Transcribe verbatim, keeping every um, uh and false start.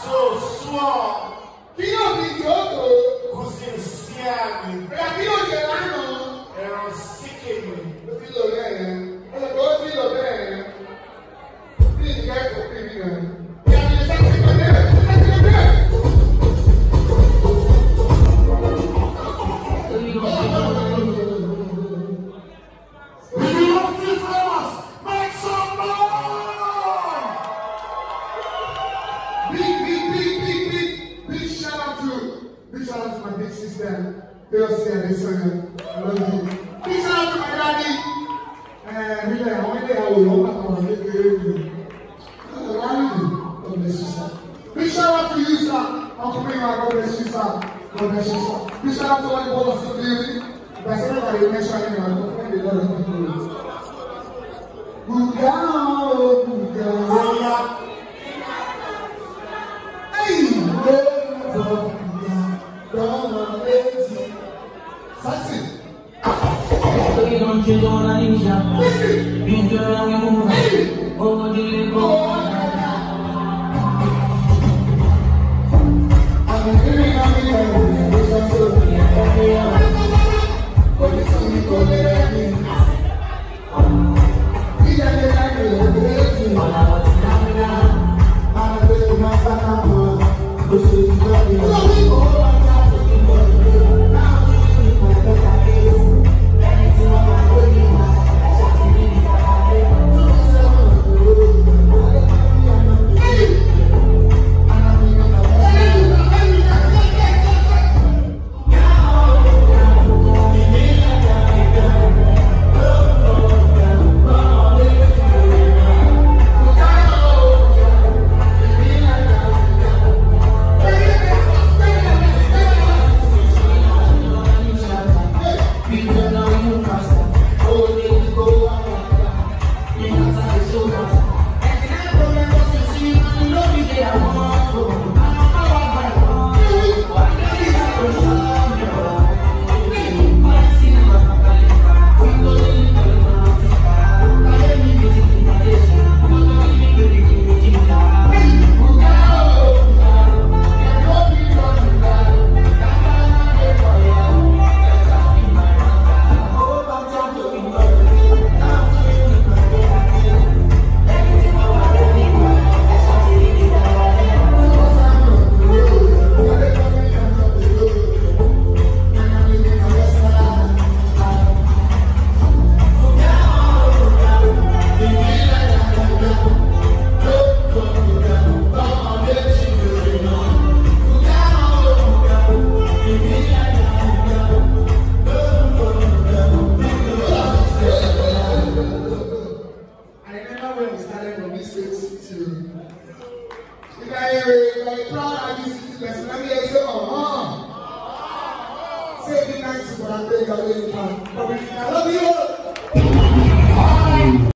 So small. Kilo di Kyoto. Cousin Siami. But Kilo Gelano. Ẹran síkè mi. Ó fi lò bẹ́ẹ̀. Ó lọ bọ́ sí lò bẹ́ẹ̀. Bí ìdíkẹ́ kò fi mi rẹ̀. Ìyá mi sá sí pẹ̀lẹ́. Sá sí pẹ̀lẹ́. If you want Teefamous, make some noise! Big, big, big, big, big, big shout out to, big shout out to my big sister, Elsie and Adeyinka. I love you. Big shout out to my daddy. And we like, how many days I will love my mom? God bless you, sir. Big shout out to you, sir. Uncle Gbenga, God bless you, sir. God bless you, sir. Big shout out to all the brothers in the building. But everybody mentioning, I'm going to find a lot of people. Buga, buga, hey, buga, buga, that's it. We don't chill on a ninja. We do it and we move. Over the level. I'm living on the road. It's so beautiful. But it's only for the rain. Say good night to Adeyinka. I love you all.